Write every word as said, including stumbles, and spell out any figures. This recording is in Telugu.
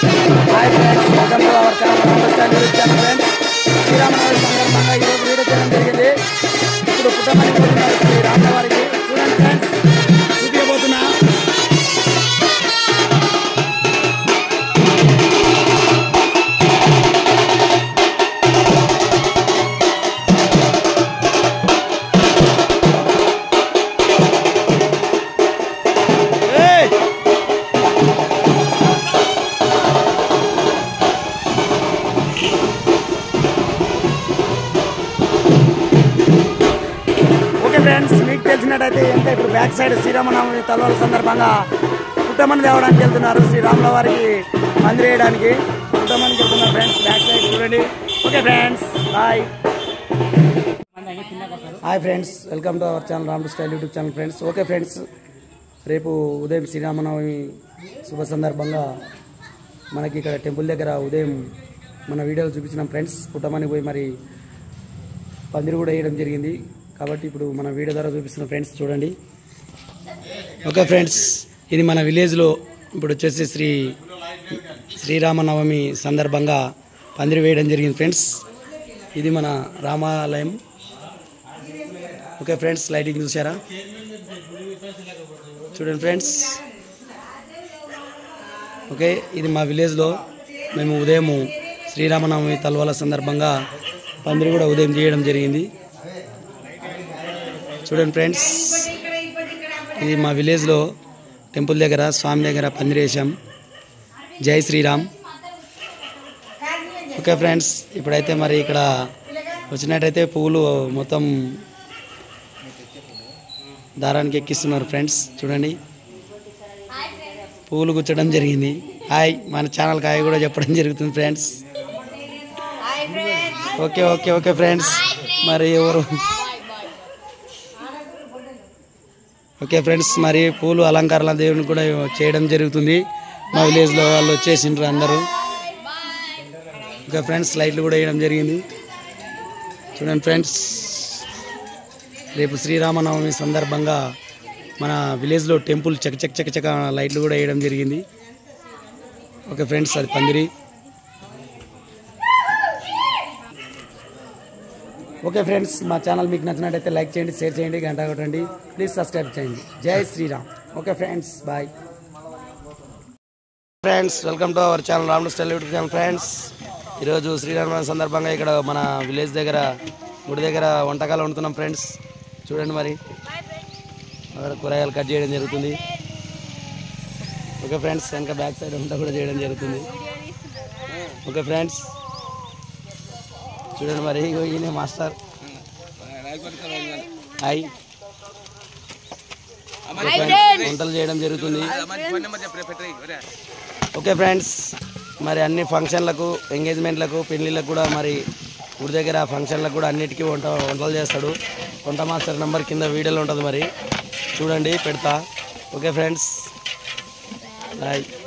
Hi friends, welcome to our channel రాంబస్ style YouTube channel friends. Sriramanavami సందర్భంగా ఈరోజు వీడియో చేయడం జరిగింది. ఇప్పుడు పుట్టమని పోతున్నారు శ్రీ రామవారికి. చూడండి ఫ్రెండ్స్, చూపించబోతున్నా. ఫ్రెండ్స్, మీకు తెలిసినట్టయితే ఎంత ఇప్పుడు బ్యాక్ సైడ్ శ్రీరామనవమి తలవాల సందర్భంగా పుట్టమని తేవడానికి వెళ్తున్నారు. శ్రీరాముల వారికి మందిరం వేయడానికి పుట్టమని వెళ్తున్నారు ఫ్రెండ్స్. బ్యాక్ సైడ్ చూడండి. Okay friends, bye. Hi friends, welcome to our channel రాంబస్ style YouTube channel friends. Okay friends, రేపు ఉదయం శ్రీరామనవమి శుభ సందర్భంగా మనకి ఇక్కడ టెంపుల్ దగ్గర ఉదయం మన వీడియోలు చూపించినాం ఫ్రెండ్స్. పుట్టమని పోయి మరి పందిరి కూడా వేయడం జరిగింది. కాబట్టి ఇప్పుడు మన వీడియో ద్వారా చూపిస్తున్న ఫ్రెండ్స్ చూడండి. ఓకే ఫ్రెండ్స్, ఇది మన విలేజ్లో ఇప్పుడు వచ్చేసి శ్రీ శ్రీరామనవమి సందర్భంగా పందిరి వేయడం జరిగింది ఫ్రెండ్స్. ఇది మన రామాలయం. ఓకే ఫ్రెండ్స్, లైటింగ్ చూసారా? చూడండి ఫ్రెండ్స్. ఓకే, ఇది మా విలేజ్లో మేము ఉదయం శ్రీరామనవమి తల్వాల సందర్భంగా పందిరి కూడా ఉదయం చేయడం జరిగింది. చూడండి ఫ్రెండ్స్, ఇది మా విలేజ్లో టెంపుల్ దగ్గర స్వామి దగ్గర పందిరేసాం. జై శ్రీరామ్. ఓకే ఫ్రెండ్స్, ఇప్పుడైతే మరి ఇక్కడ వచ్చినట్టయితే పువ్వులు మొత్తం దారానికి ఎక్కిస్తున్నారు ఫ్రెండ్స్. చూడండి, పువ్వులు గుచ్చడం జరిగింది. హాయ్, మన ఛానల్కి హాయ్ కూడా చెప్పడం జరుగుతుంది friends. Okay okay okay friends, మరి ఎవరు ఓకే ఫ్రెండ్స్, మరి పూలు అలంకారాల దేవుని కూడా చేయడం జరుగుతుంది. మా విలేజ్లో వాళ్ళు వచ్చేసిండ్రు అందరూ. ఓకే ఫ్రెండ్స్, లైట్లు కూడా వేయడం జరిగింది. చూడండి ఫ్రెండ్స్, రేపు శ్రీరామనవమి సందర్భంగా మన విలేజ్లో టెంపుల్ చక చక చక చక లైట్లు కూడా వేయడం జరిగింది. ఓకే ఫ్రెండ్స్, అది పందిరి. ఓకే ఫ్రెండ్స్, మా ఛానల్ మీకు నచ్చినట్టయితే లైక్ చేయండి, షేర్ చేయండి, గంట కొట్టండి, ప్లీజ్ సబ్స్క్రైబ్ చేయండి. జై Sriram. Okay friends, bye. Friends, welcome to our channel రాంబస్ స్టైల్ యూట్యూబ్ ఛానల్ ఫ్రెండ్స్. ఈరోజు శ్రీరామనవమి సందర్భంగా ఇక్కడ మన విలేజ్ దగ్గర గుడి దగ్గర వంటకాలు వండుతున్నాం ఫ్రెండ్స్. చూడండి, మరి అక్కడ కూరగాయలు కట్ చేయడం జరుగుతుంది. ఓకే ఫ్రెండ్స్, వెనక బ్యాక్ సైడ్ వంట కూడా చేయడం జరుగుతుంది. ఓకే ఫ్రెండ్స్, చూడండి, మరి ఈయన మాస్టర్. హాయ్, వంటలు చేయడం జరుగుతుంది. ఓకే ఫ్రెండ్స్, మరి అన్ని ఫంక్షన్లకు, ఎంగేజ్మెంట్లకు, పెళ్ళిళ్ళకు కూడా మరి గుడి దగ్గర ఫంక్షన్లకు కూడా అన్నిటికీ వంట వంటలు చేస్తాడు. వంట మాస్టర్ నెంబర్ కింద వీడియోలో ఉంటుంది, మరి చూడండి, పెడతా. Okay friends, hi.